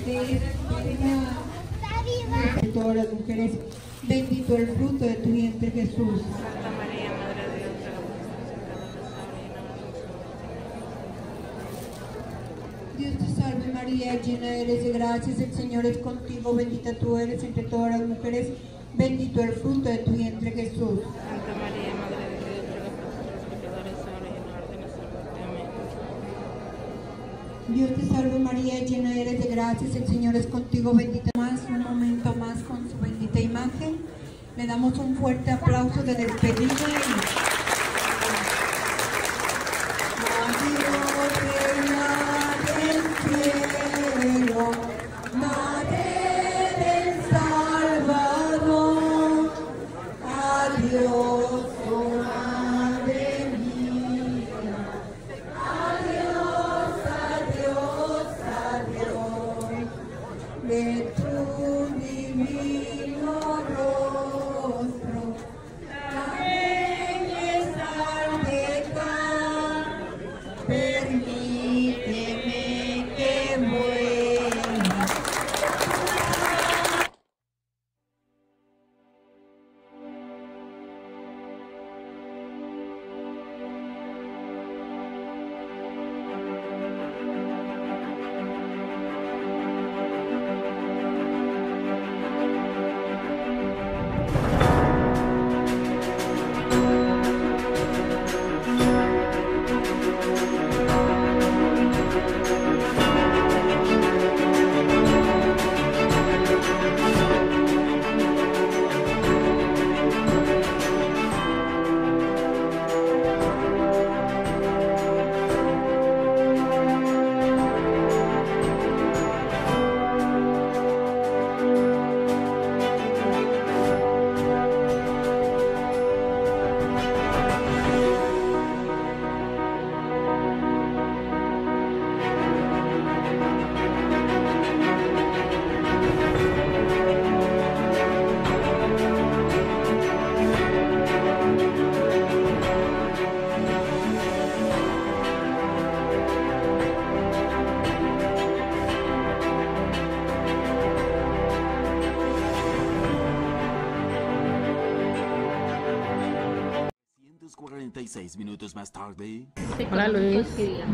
de todas las mujeres, bendito el fruto de tu vientre, Jesús. Santa María, Madre de Dios, Dios te salve María, llena eres de gracias, el Señor es contigo, bendita tú eres entre todas las mujeres, bendito el fruto de tu vientre, Jesús. Santa María, Madre de Dios, ruega por nosotros pecadores, ahora y en la hora de nuestra muerte. Amén. Dios te salve María, llena eres de gracias, el Señor es contigo, bendita más, un momento más con su bendita imagen. Le damos un fuerte aplauso de despedida de tu divino rostro, la belleza al pecar, permíteme que muera. Minutos más tarde. Hola Luis.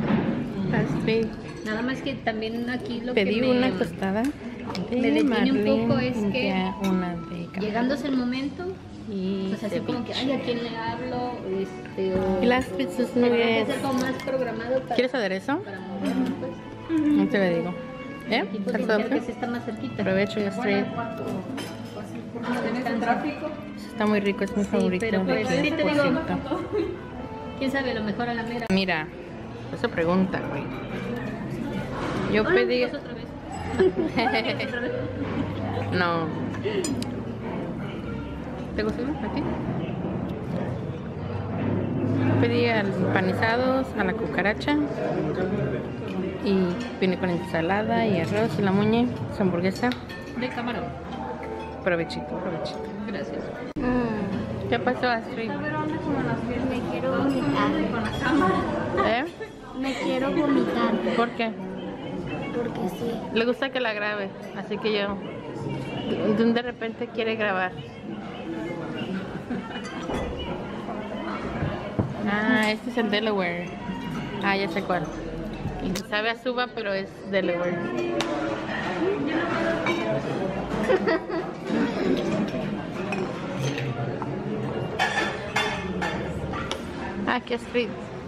Nada más que también aquí lo pedí que una tostada me detiene un poco es que una de llegándose el momento y pues así como que ay, ¿a quién le hablo? O y las pizzas no tendría que es. ser como más programado para, ¿Quieres aderezo? para moverme, pues. No te lo digo. Aquí pues ¿Salsa dijeron que dulce? sí está más cerquita. Aprovecho y estoy. ¿Tienes el tráfico? Está muy rico, es mi favorito. Pero de pues aquí, sí te por digo, cierto. quién sabe, a lo mejor a la mera. Mira, esa pregunta, güey. Yo pedí. Pues otra vez. ¿Otra vez? No. ¿Te gustó a ti? Pedí empanizados a la cucaracha y vine con ensalada y arroz y la muñe, su hamburguesa. De camarón. Provechito, provechito. Gracias. ¿Qué pasó, Astrid? Me quiero vomitar. ¿Eh? Me quiero vomitar. ¿Por qué? Porque sí. Le gusta que la grabe, así que yo de repente quiere grabar. Ah, este es el Delaware. Ah, ya sé cuál. Y sabe a suba, pero es Delaware. Ah, qué Astrid.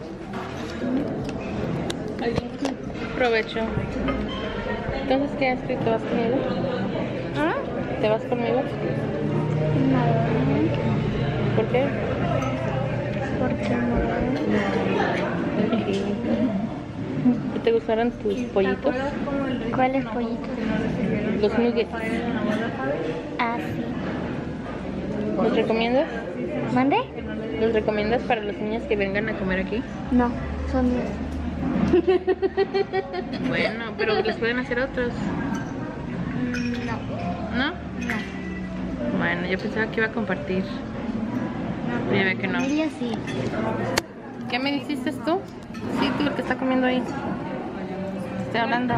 Provecho. Entonces, ¿qué, Astrid? ¿Te vas conmigo? ¿Ah? ¿Te vas conmigo? No. ¿Por qué? Porque no. ¿Y te gustaron tus pollitos? ¿Cuáles pollitos? Los nuggets. Ah, sí. ¿Los recomiendas? ¿Mande? ¿Los recomiendas para los niños que vengan a comer aquí? No, son míos. Bueno, pero les pueden hacer otros. No. ¿No? No. Bueno, yo pensaba que iba a compartir. Pero ya ve que no. Familia sí. ¿Qué me dijiste tú? Sí, tú el que está comiendo ahí. estoy hablando.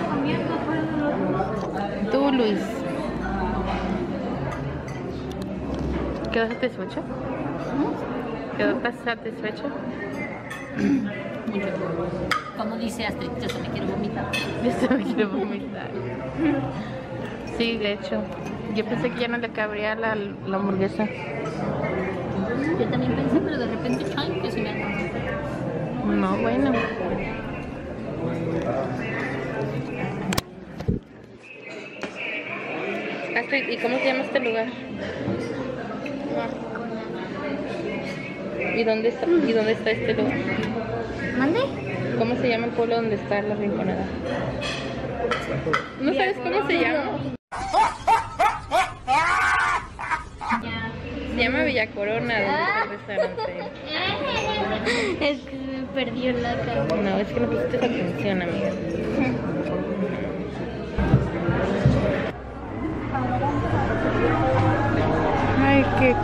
Tú, Luis. ¿Quedó satisfecho? ¿Quedó satisfecho? Mucho. Como dice Astrid, yo se me quiero vomitar. Yo solo quiero vomitar. Sí, de hecho. Yo pensé que ya no le cabría la hamburguesa. Yo también pensé, pero de repente, ¡ay! Que se me acabó. No, bueno. Astrid, ¿y cómo se llama este lugar? ¿Y dónde está este lugar? ¿Mande? ¿Cómo se llama el pueblo donde está la Rinconada? ¿No sabes cómo se llama? Se llama Villa Corona, donde está el restaurante. Es que me perdió la cabeza. No, es que no pusiste atención, amiga. Ay, qué...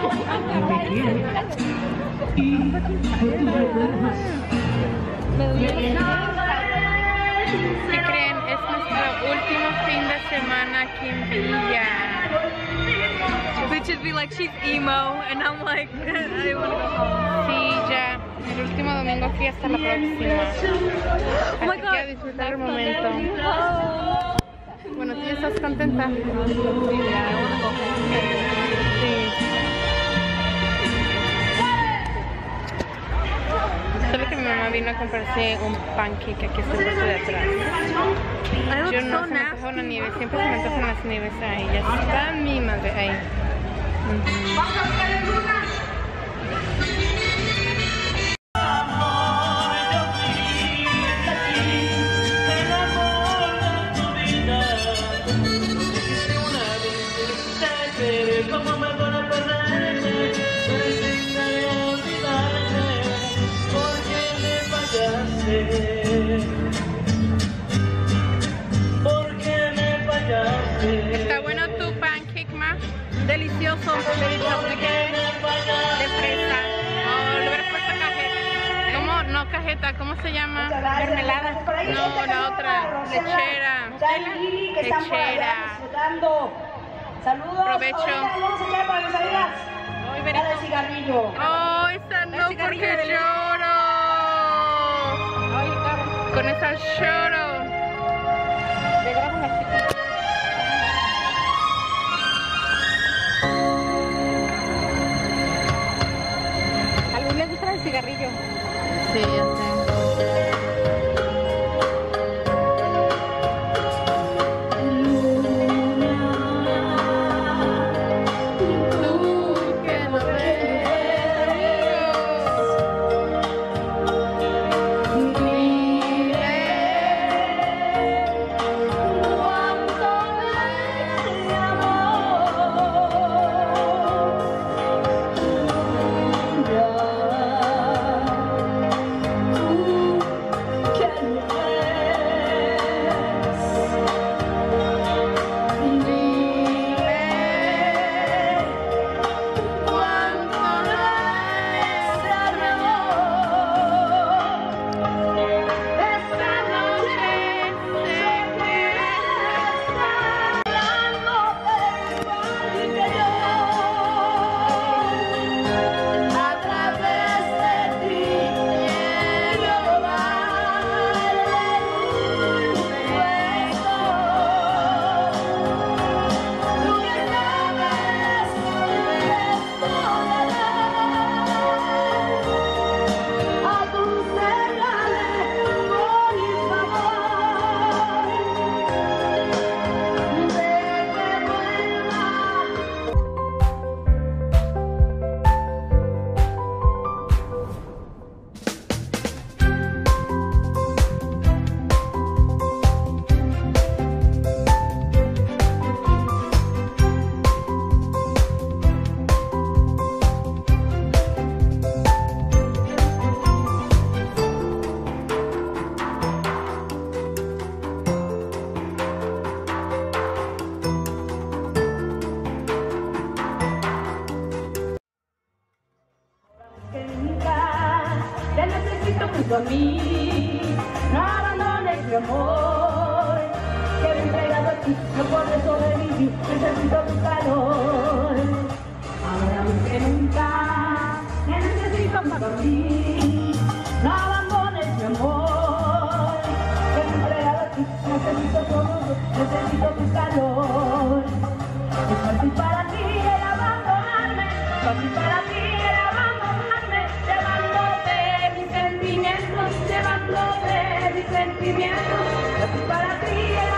¿Qué creen? Es nuestro último fin de semana aquí en Villa. Bitches be like, she's emo, and I'm like, I wanna go home. Sí, ya. El último domingo aquí hasta la próxima. Oh my Así que a God. disfrutar el momento. Bueno, ¿tú ya estás contenta? Sí. Solo que mi mamá vino a comprarse un pancake aquí hasta el brazo de atrás. Yo no se me antoja una nieve, siempre se me antojan las nieves ahí. Ya está mi madre ahí. ¿Está bueno tu pancake, ma? Delicioso. ¿Delicioso de qué? De fresa. Oh, le hubiera puesto cajeta. ¿Cómo? No cajeta, ¿cómo se llama? Mermelada. No, la otra. Lechera. Lechera. Saludos. Provecho. Ahorita les vamos a echar para que salgas. Ay, La de cigarrillo. oh, esa no, porque lloro. Con esa lloro. Le grabo una chica. ¿A Luis le gusta el cigarrillo? Sí, ya sé. Te necesito junto a mí, no abandones mi amor, que me he entregado a ti, no puedo sobrevivir, necesito tu calor. Ahora más que nunca, te necesito junto a mí, no abandones mi amor, que me he entregado a ti, necesito tu calor. Es fácil para ti el abandonarme, fácil para ti el abandonarme, llevándote mis sentimientos, fácil para ti el